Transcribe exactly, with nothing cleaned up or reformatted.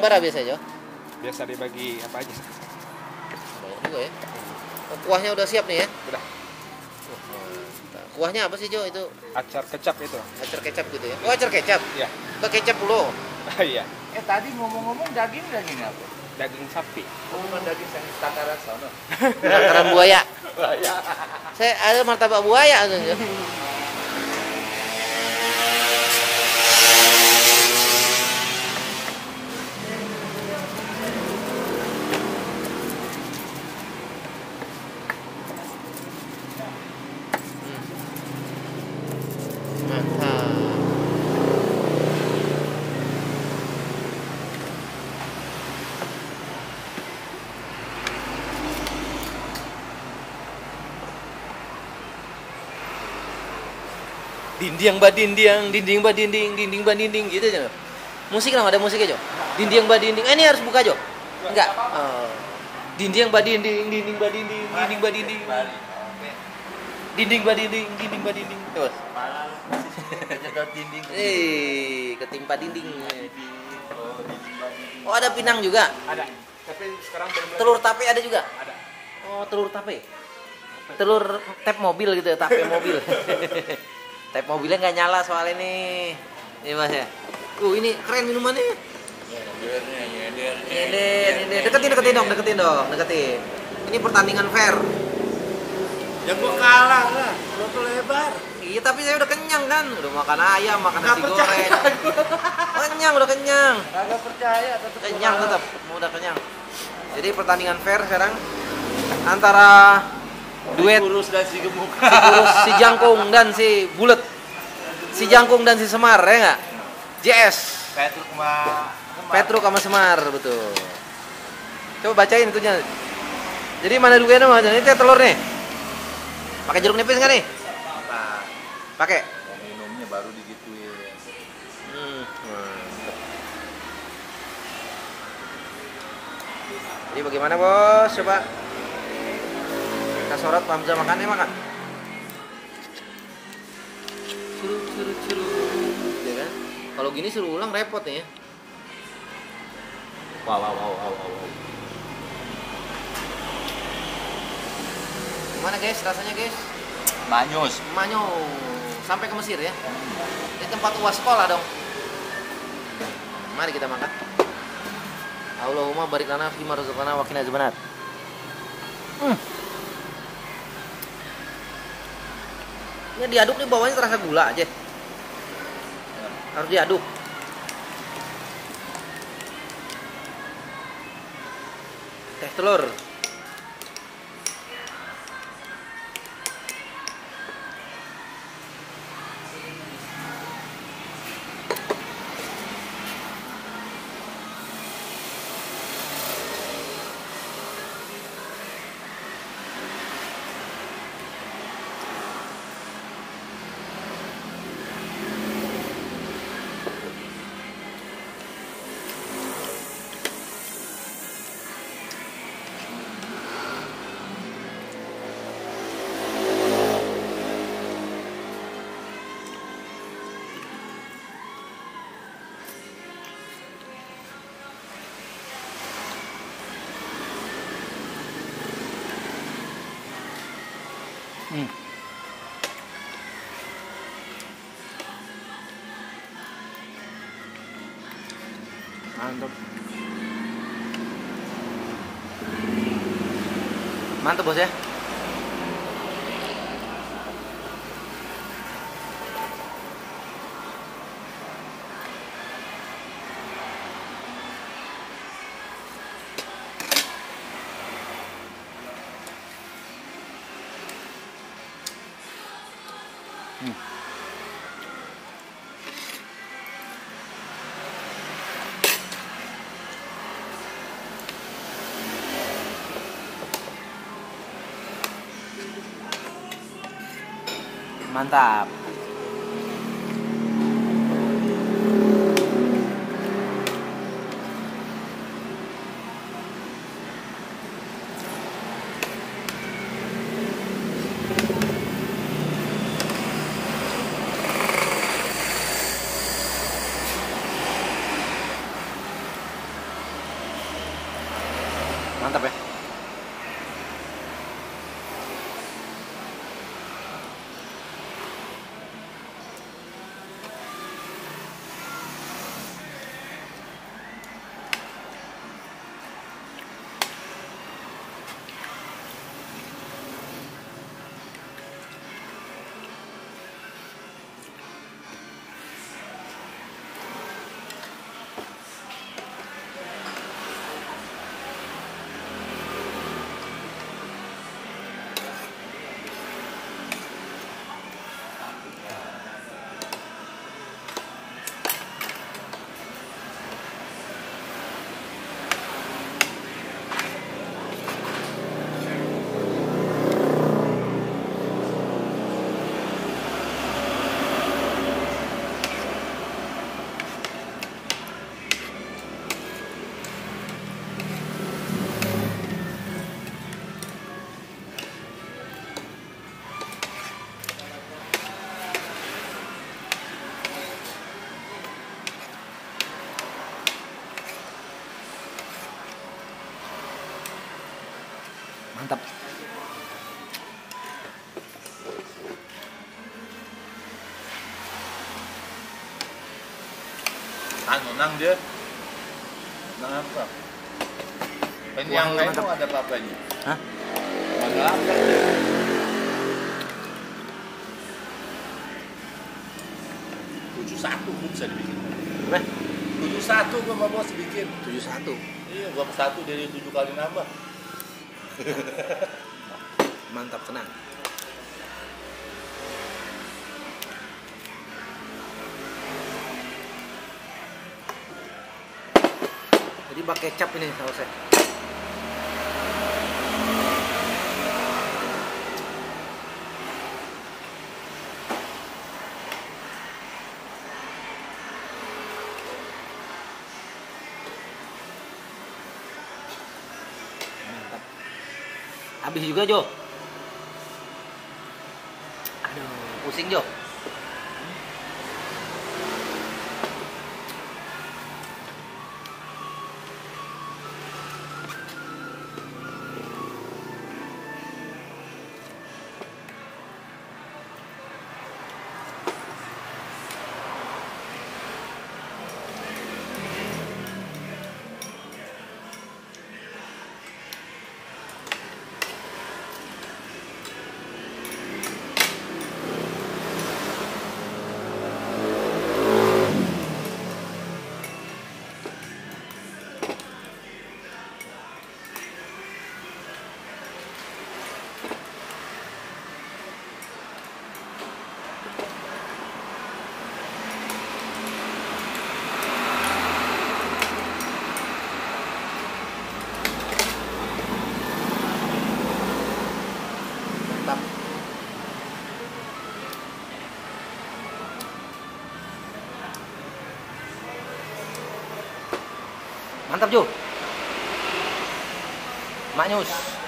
bara biasanya, Jo? Biasa dibagi apa aja. Banyak juga ya. Oh, kuahnya udah siap nih ya? Udah. Oh, mantap. Kuahnya apa sih, Jo? Itu Acar kecap itu. acar kecap gitu ya? Oh, acar kecap? Iya. Ke kecap dulu. Iya. Eh tadi ngomong-ngomong daging daging apa? Daging sapi. Oh, bukan daging yang takaran sana. Takaran buaya. Buaya. Saya ada martabak buaya tuh, Jo. Dinding ba dinding, dinding ba dinding, dinding ba dinding gitu aja. Musik lah, ada musiknya, Jo. Dinding ba dinding. Eh, ini harus buka, Jo. Enggak. Oh. Dinding ba dinding, dinding ba dinding, dinding ba dinding. Dinding ba dinding, dinding ba dinding. Terus. Kejedot dinding. Eh, ketimpa dinding. Oh, ada pinang juga. Ada. Tapi sekarang belum. Telur tape ada juga. Ada. Oh, telur tape. Telur tap mobil gitu ya, tape mobil. Tap mobilnya nggak nyala soalnya nih. Ini Mas ya. Uh, ini keren minumannya. Nyender, nyender. Deketin, deketin dong, deketin dong, deketin. Ini pertandingan fair. Ya gua kalah lah. Lo tuh lebar. Iya, tapi saya udah kenyang kan. Udah makan ayam, makan nasi goreng. Kenyang, udah kenyang. Kagak percaya tetap Kenyang tetap, udah kenyang. Jadi pertandingan fair sekarang antara duet kurus dan si gemuk. si kurus, si jangkung dan si bulet, si jangkung dan si Semar ya nggak? J S Petruk sama Petruk sama Semar, betul. Coba bacain itunya. Jadi mana dulu ya nama? Ini teh telur nih. Pakai jeruk nipis nggak nih? Nah, Pakai. minumnya baru digituin. Hmm, mantap. Jadi bagaimana bos? Coba kita sorot Pak Hamzah makannya makan. Suruh, suruh, suruh, ya kan? Kalau gini suruh ulang repot nih ya. Wow, wow, wow, wow, wow. Gimana guys, rasanya guys? Manyus. Manyo sampai ke Mesir ya. Ini tempat uas sekolah dong. Mari kita makan. Allahumma barik lana fima razaqtana wa qina adzabannar. Hmm. Ini diaduk nih bawahnya terasa gula aja. Harus diaduk. Teh telur. Hmm. Mantap. Mantap bos ya. Hmm. Mantap. Mantap. Anu nang dia. Nang apa? Pen yang lain tuh ada apa-apanya? Hah? Ada apa? tujuh satu gua bisa dibikin. Berapa? tujuh satu gua mau bos bikin. tujuh satu. Iya, gua satu dari tujuh kali nambah. Mantap, tenang. Jadi pakai kecap ini sausnya. Mantap. Habis juga, Jo. Aduh, pusing, Jo. Mantap. Mantap, Jo. Maknyus.